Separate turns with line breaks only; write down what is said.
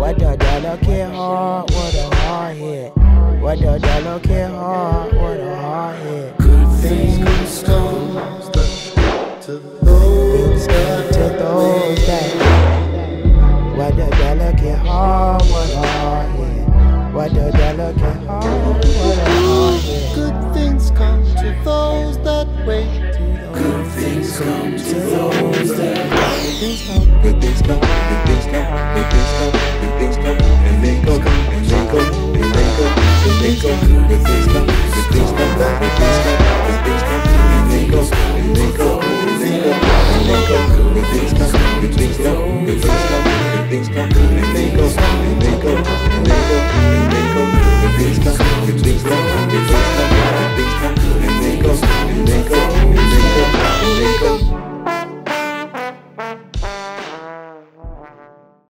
What the dollar can hard, what a hard hit. What the dollar can hard, what a hard hit.
Good things come to those that
what the dollar can hard, what a hard hit. What the dollar can hard, what a hard hit.
Good things come to those that wait.
Good things come to those that wait.
Good things come, good things come, good things come, good things come, and they go, and they go, and they go, and they go. Good things come, good things come, good things come, good things come, and they go, and they go, and they go, and they go. Good things come, good things come, good things come, good things come.